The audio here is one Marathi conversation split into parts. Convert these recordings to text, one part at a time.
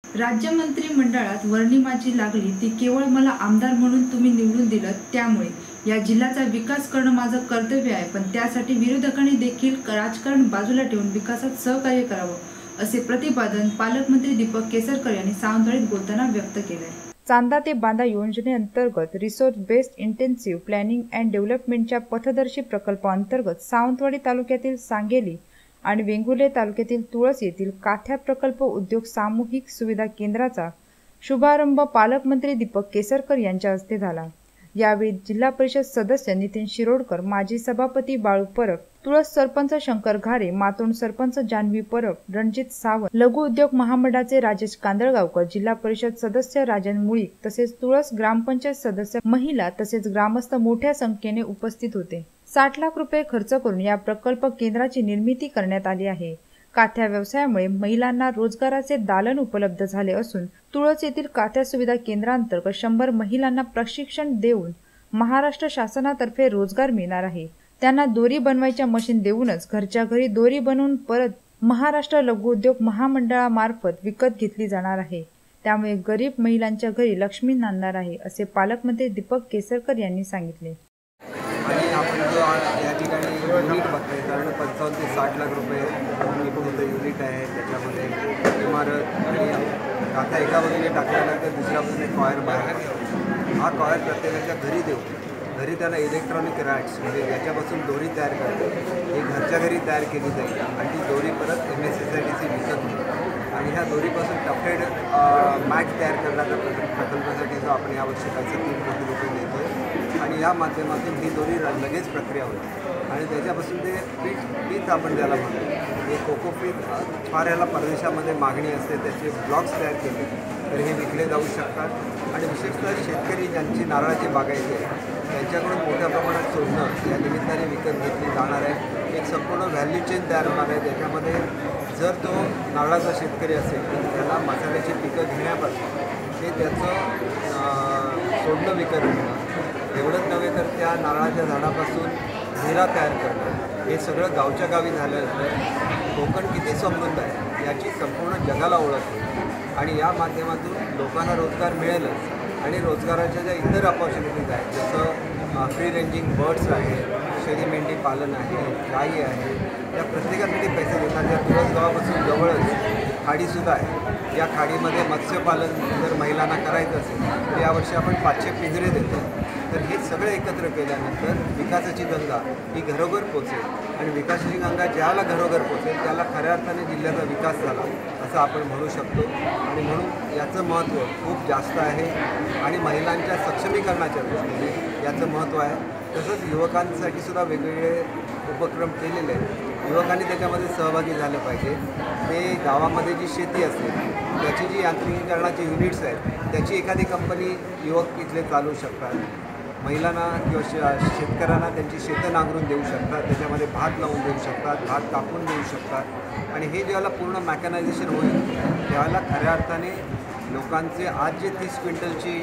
राज्य मंत्रिमंडळात वर्णी माझी लागली ती केवळ मला आमदार म्हणून तुम्ही निवडून दिलं, त्यामुळे या जिल्ह्याचा विकास करणं माझं कर्तव्य आहे। पण त्यासाठी विरोधकांनी देखील राजकारण बाजूला ठेवून विकासात सहकार्य करावं, असे प्रतिपादन पालकमंत्री दीपक केसरकर यांनी सावंतवाडीत बोलताना व्यक्त केलंय। चांदा ते बांदा योजनेअंतर्गत resource based intensive planning and डेव्हलपमेंटच्या पथदर्शी प्रकल्पाअंतर्गत सावंतवाडी तालुक्यातील सांगेली आणि वेंगुर्ले तालुक्यातील तुळस येथील काथ्या प्रकल्प उद्योग सामूहिक सुविधा केंद्राचा शुभारंभ पालकमंत्री दीपक केसरकर यांच्या हस्ते झाला। यावेळी जिल्हा परिषद सदस्य नितीन शिरोडकर, माजी सभापती बाळू परब, तुळस सरपंच शंकर घारे, मातोंड सरपंच जान्हवी परब, रणजित सावंत, लघु उद्योग महामंडळाचे राजेश कांदळगावकर, जिल्हा परिषद सदस्य राजन मुळीक तसेच तुळस ग्रामपंचायत सदस्य, महिला तसेच ग्रामस्थ मोठ्या संख्येने उपस्थित होते। 60 लाख रुपये खर्च करून या प्रकल्प केंद्राची निर्मिती करण्यात आली आहे। काथ्या व्यवसायामुळे महिलांना रोजगाराचे दालन उपलब्ध झाले असून तुळस येथील काथ्या सुविधा केंद्रांतर्गत 100 महिलांना प्रशिक्षण देऊन महाराष्ट्र शासनातर्फे रोजगार मिळणार आहे। त्यांना दोरी बनवायच्या मशीन देऊनच घरच्या घरी दोरी बनवून परत महाराष्ट्र लघु उद्योग महामंडळामार्फत विकत घेतली जाणार आहे। त्यामुळे गरीब महिलांच्या घरी लक्ष्मी नांदणार आहे, असे पालकमंत्री दीपक केसरकर यांनी सांगितले। आणि आपण जो या ठिकाणी युनिट बघतोय, कारण 55 ते 60 लाख रुपये युनिट आहे। त्याच्यामध्ये इमारत आणि काथा एका बाजूने टाकल्यानंतर दुसऱ्या बाजूने कॉयर बाहेर टाकतो। हा कॉयर प्रत्येकाच्या घरी देऊ, घरी त्याला इलेक्ट्रॉनिक रॅट्स म्हणजे याच्यापासून दोरी तयार करतो, ही घरच्या घरी तयार केली जाईल आणि ती दोरी परत MSSIDC विकत होईल आणि ह्या दोरीपासून टफेड मॅट तयार करण्याच्या प्रकल्पासाठी जो आपण यावर्षी 3 कोटी रुपये देतो आणि या माध्यमातून ही दोरी लगेच प्रक्रिया होईल आणि त्याच्यापासून ते पीठ आपण त्याला म्हणतो, हे कोकोपीठ फार याला परदेशामध्ये मागणी असते, त्याचे ब्लॉक्स तयार केले तर हे विकले जाऊ शकतात आणि विशेषतः शेतकरी ज्यांची नारळाची बागायती आहे त्यांच्याकडून मोठ्या प्रमाणात सोडणं या निमित्ताने विकत घेतली जाणार आहे। एक संपूर्ण व्हॅल्यू चेन तयार होणार आहे, त्याच्यामध्ये जर तो नारळाचा शेतकरी असेल तर त्याला मसाल्याची पिकं घेण्यापासून ते त्याचं सोडणं विकत घेणं, एवढंच नव्हे तर त्या नारळाच्या झाडापासून हिरा तयार करणं, हे सगळं गावच्या गावी झाल्यानंतर कोकण किती समृद्ध आहे याची संपूर्ण जगाला ओळख होईल आणि या माध्यमातून लोकांना रोजगार मिळेलच आणि रोजगाराच्या ज्या इतर अपॉर्च्युनिटीज आहेत जसं फ्री रेंजिंग बर्ड्स आहे, शेळी मेंढी पालन आहे, गायी आहे, या प्रत्येकासाठी पैसे देतात। त्या तुळस गावापासून जवळच खाडीसुद्धा आहे, या खाडीमध्ये मत्स्यपालन जर महिलांना करायचं असेल तर यावर्षी आपण 500 पिंजरे देतो। तर हे सगळे एकत्र केल्यानंतर विकासाची गंगा ही घरोघर पोचेल आणि विकासाची गंगा ज्याला घरोघर पोचेल त्याला खऱ्या अर्थाने जिल्ह्याचा विकास झाला असं आपण म्हणू शकतो आणि म्हणून याचं महत्त्व खूप जास्त आहे आणि महिलांच्या सक्षमीकरणाच्या दृष्टीने याचं महत्त्व आहे। तसंच युवकांसाठी सुद्धा वेगवेगळे उपक्रम केलेले आहेत, युवकांनी त्याच्यामध्ये सहभागी झालं पाहिजे। ते गावामध्ये जी शेती असते त्याची जी यांत्रिकीकरणाची युनिट्स आहेत त्याची एखादी कंपनी युवक इथले चालवू शकतात, महिलांना किंवा शेतकऱ्यांना त्यांची शेतं नांगरून देऊ शकतात, त्याच्यामध्ये भात लावून देऊ शकतात, भात कापून देऊ शकतात आणि हे ज्यावेळेला पूर्ण मॅकनायझेशन होईल त्यावेळेला खऱ्या अर्थाने लोकांचे आज जे 30 क्विंटलची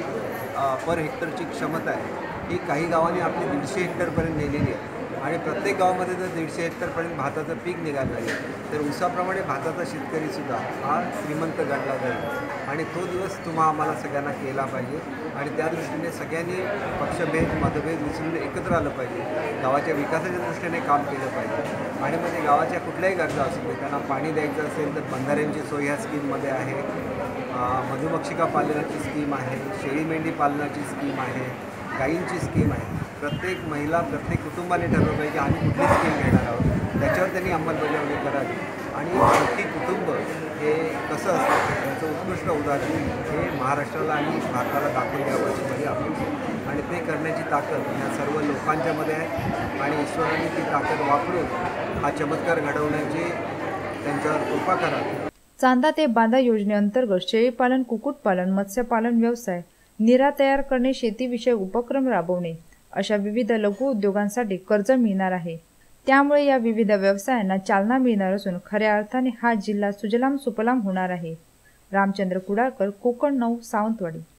पर हेक्टरची क्षमता आहे ही काही गावांनी आपली 150 हेक्टरपर्यंत नेलेली आहे आणि प्रत्येक गावामध्ये जर 150 हेक्टरपर्यंत भाताचं पीक निघालं जाईल तर ऊसाप्रमाणे भाताचा शेतकरीसुद्धा हा श्रीमंत गणला जाईल आणि तो दिवस आम्हाला सगळ्यांना केला पाहिजे आणि त्या दृष्टीने सगळ्यांनी पक्षभेद मतभेद विसरून एकत्र आलं पाहिजे, गावाच्या विकासाच्या दृष्टीने काम केलं पाहिजे आणि म्हणजे गावाच्या कुठल्याही गरजा असतील, त्यांना पाणी द्यायचं असेल तर बंधाऱ्यांची सोय ह्या स्कीममध्ये आहे, मधुमक्षिका पालनाची स्कीम आहे, शेळी मेंढी पालनाची स्कीम आहे, गायींची स्कीम आहे। प्रत्येक महिला प्रत्येक कुटुंबाने ठरवलं पाहिजे आम्ही कुठली स्कीम घेणार आहोत, त्याच्यावर त्यांनी अंमलबजावणी करावी आणि प्रति कुटुंब हे कसं असतं याचं उत्कृष्ट उदाहरण हे महाराष्ट्राला आणि भारताला दाखवून द्यावं अशी माझी अपेक्षा आणि ते करण्याची ताकद ह्या सर्व लोकांच्यामध्ये आहे आणि ईश्वराने ती ताकद वापरून हा चमत्कार घडवण्याची त्यांच्यावर कृपा करावी। चांदा ते बांदा योजनेअंतर्गत शेळीपालन, कुक्कुटपालन, मत्स्यपालन व्यवसाय, निरा तयार करणे, शेतीविषयक उपक्रम राबवणे अशा विविध लघु उद्योगांसाठी कर्ज मिळणार आहे। त्यामुळे या विविध व्यवसायांना चालना मिळणार असून खऱ्या अर्थाने हा जिल्हा सुजलाम सुफलाम होणार आहे। रामचंद्र कुडाळकर, कोकण 9, सावंतवाडी।